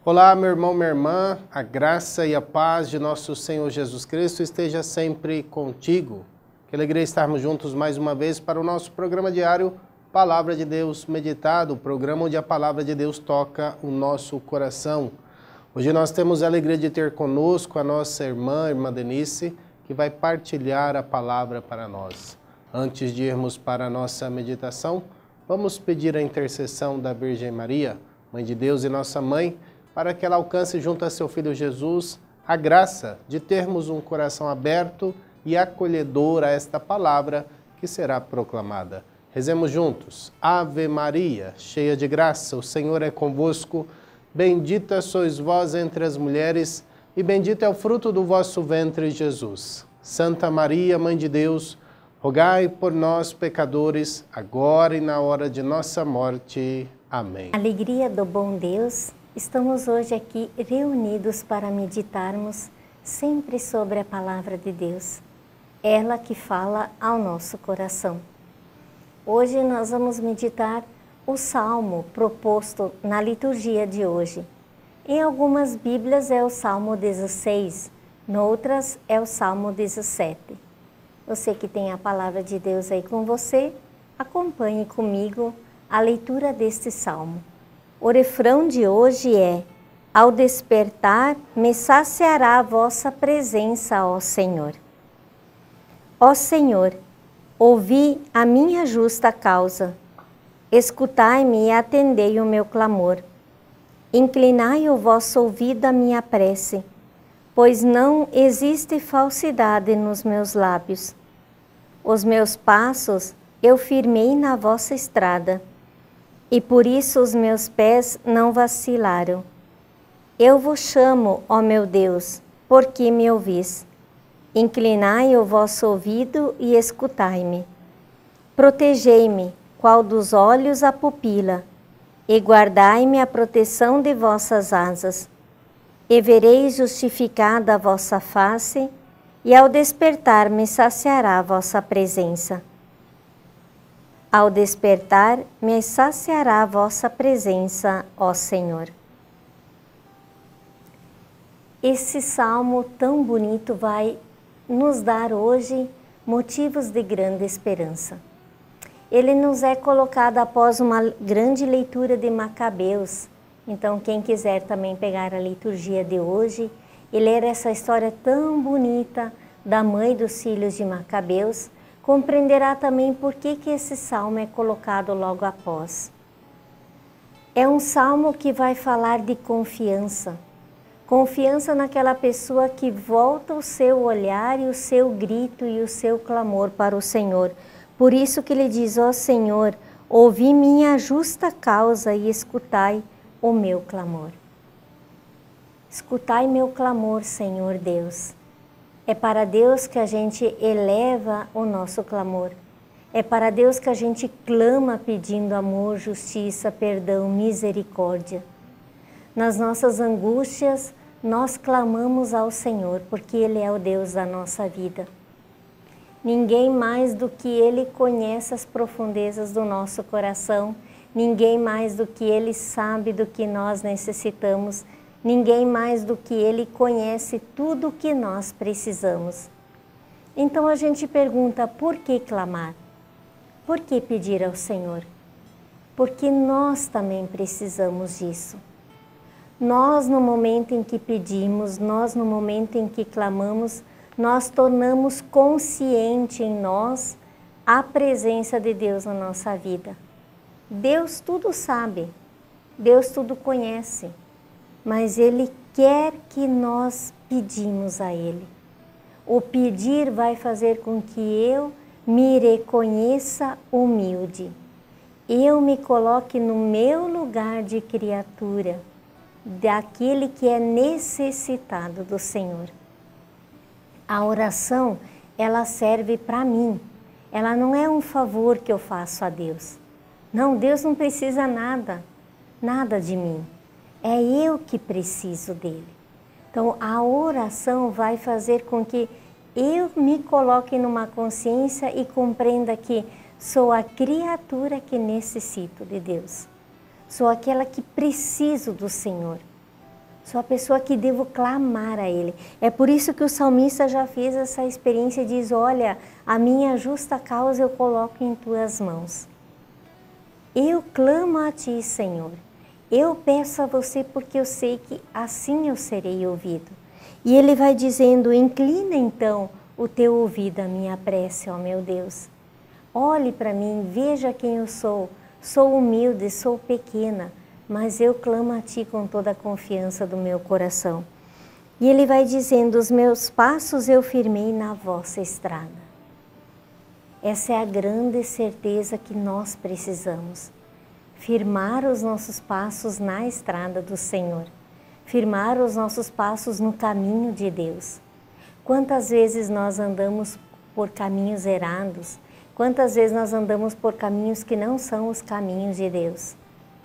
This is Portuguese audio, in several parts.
Olá, meu irmão, minha irmã, a graça e a paz de nosso Senhor Jesus Cristo esteja sempre contigo. Que alegria estarmos juntos mais uma vez para o nosso programa diário Palavra de Deus Meditado, o programa onde a Palavra de Deus toca o nosso coração. Hoje nós temos a alegria de ter conosco a nossa irmã Denise, que vai partilhar a palavra para nós. Antes de irmos para a nossa meditação, vamos pedir a intercessão da Virgem Maria, Mãe de Deus e nossa Mãe, para que ela alcance junto a seu Filho Jesus a graça de termos um coração aberto e acolhedor a esta palavra que será proclamada. Rezemos juntos. Ave Maria, cheia de graça, o Senhor é convosco. Bendita sois vós entre as mulheres e bendito é o fruto do vosso ventre, Jesus. Santa Maria, Mãe de Deus, rogai por nós, pecadores, agora e na hora de nossa morte. Amém. Alegria do bom Deus, estamos hoje aqui reunidos para meditarmos sempre sobre a Palavra de Deus, ela que fala ao nosso coração. Hoje nós vamos meditar o Salmo proposto na liturgia de hoje. Em algumas Bíblias é o Salmo 16, noutras é o Salmo 17. Você que tem a Palavra de Deus aí com você, acompanhe comigo a leitura deste Salmo. O refrão de hoje é: ao despertar, me saciará a vossa presença, ó Senhor. Ó Senhor, ouvi a minha justa causa, escutai-me e atendei o meu clamor. Inclinai o vosso ouvido à minha prece, pois não existe falsidade nos meus lábios. Os meus passos eu firmei na vossa estrada, e por isso os meus pés não vacilaram. Eu vos chamo, ó meu Deus, porque me ouvis. Inclinai o vosso ouvido e escutai-me. Protegei-me, qual dos olhos a pupila, e guardai-me a proteção de vossas asas. E vereis justificada a vossa face, e ao despertar me saciará a vossa presença. Ao despertar, me saciará a vossa presença, ó Senhor. Esse salmo tão bonito vai nos dar hoje motivos de grande esperança. Ele nos é colocado após uma grande leitura de Macabeus. Então, quem quiser também pegar a liturgia de hoje e ler essa história tão bonita da mãe dos filhos de Macabeus, compreenderá também por que esse salmo é colocado logo após. É um salmo que vai falar de confiança. Confiança naquela pessoa que volta o seu olhar e o seu grito e o seu clamor para o Senhor. Por isso que ele diz: ó Senhor, ouvi minha justa causa e escutai o meu clamor. Escutai meu clamor, Senhor Deus. É para Deus que a gente eleva o nosso clamor. É para Deus que a gente clama pedindo amor, justiça, perdão, misericórdia. Nas nossas angústias, nós clamamos ao Senhor, porque Ele é o Deus da nossa vida. Ninguém mais do que Ele conhece as profundezas do nosso coração, ninguém mais do que Ele sabe do que nós necessitamos, ninguém mais do que Ele conhece tudo o que nós precisamos. Então a gente pergunta, por que clamar? Por que pedir ao Senhor? Porque nós também precisamos disso. Nós, no momento em que pedimos, nós, no momento em que clamamos, nós tornamos consciente em nós a presença de Deus na nossa vida. Deus tudo sabe, Deus tudo conhece, mas Ele quer que nós pedimos a Ele. O pedir vai fazer com que eu me reconheça humilde. Eu me coloque no meu lugar de criatura, daquele que é necessitado do Senhor. A oração, ela serve para mim. Ela não é um favor que eu faço a Deus. Não, Deus não precisa nada de mim. É eu que preciso dele. Então, a oração vai fazer com que eu me coloque numa consciência e compreenda que sou a criatura que necessito de Deus. Sou aquela que preciso do Senhor. Sou a pessoa que devo clamar a Ele. É por isso que o salmista já fez essa experiência e diz, olha, a minha justa causa eu coloco em Tuas mãos. Eu clamo a Ti, Senhor. Eu peço a Você porque eu sei que assim eu serei ouvido. E Ele vai dizendo, inclina então o Teu ouvido à minha prece, ó meu Deus. Olhe para mim, veja quem eu sou. Sou humilde, sou pequena, mas eu clamo a Ti com toda a confiança do meu coração. E Ele vai dizendo, os meus passos eu firmei na vossa estrada. Essa é a grande certeza que nós precisamos. Firmar os nossos passos na estrada do Senhor. Firmar os nossos passos no caminho de Deus. Quantas vezes nós andamos por caminhos errados? Quantas vezes nós andamos por caminhos que não são os caminhos de Deus?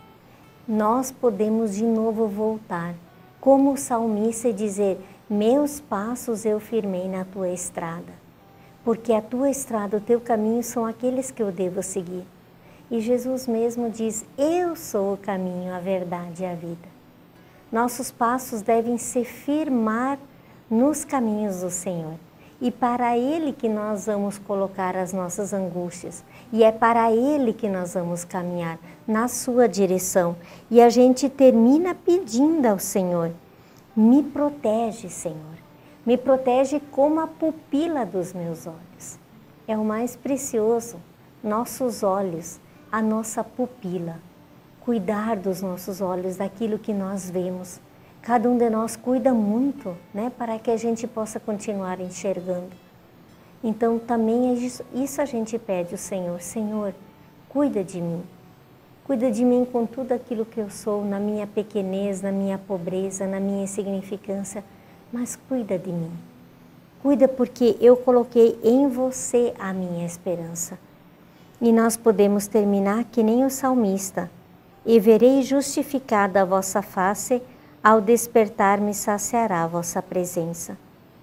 Nós podemos de novo voltar, como o salmista, e dizer, meus passos eu firmei na Tua estrada. Porque a Tua estrada, o Teu caminho são aqueles que eu devo seguir. E Jesus mesmo diz, eu sou o caminho, a verdade e a vida. Nossos passos devem se firmar nos caminhos do Senhor. E para Ele que nós vamos colocar as nossas angústias. E é para Ele que nós vamos caminhar, na Sua direção. E a gente termina pedindo ao Senhor, me protege, Senhor. Me protege como a pupila dos meus olhos. É o mais precioso, nossos olhos, a nossa pupila. Cuidar dos nossos olhos, daquilo que nós vemos. Cada um de nós cuida muito, né, para que a gente possa continuar enxergando. Então também é isso a gente pede ao Senhor. Senhor, cuida de mim. Cuida de mim com tudo aquilo que eu sou, na minha pequenez, na minha pobreza, na minha insignificância. Mas cuida de mim. Cuida porque eu coloquei em Você a minha esperança. E nós podemos terminar que nem o salmista. E verei justificada a vossa face, ao despertar me saciará a vossa presença.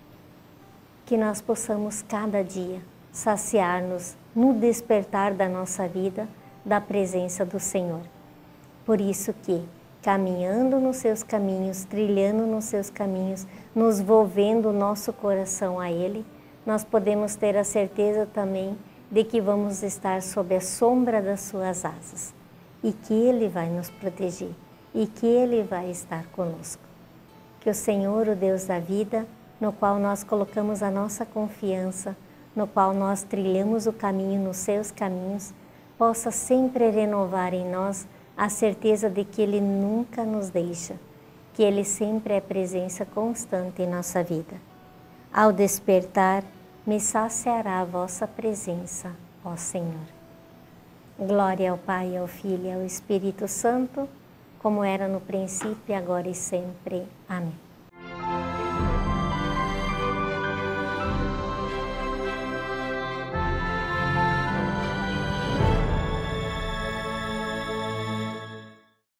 Que nós possamos cada dia saciar-nos no despertar da nossa vida, da presença do Senhor. Por isso que, caminhando nos seus caminhos, trilhando nos seus caminhos, nos volvendo o nosso coração a Ele, nós podemos ter a certeza também de que vamos estar sob a sombra das suas asas e que Ele vai nos proteger e que Ele vai estar conosco. Que o Senhor, o Deus da vida, no qual nós colocamos a nossa confiança, no qual nós trilhamos o caminho nos seus caminhos, possa sempre renovar em nós a certeza de que Ele nunca nos deixa, que Ele sempre é presença constante em nossa vida. Ao despertar, me saciará a vossa presença, ó Senhor. Glória ao Pai, ao Filho e ao Espírito Santo, como era no princípio, agora e sempre. Amém.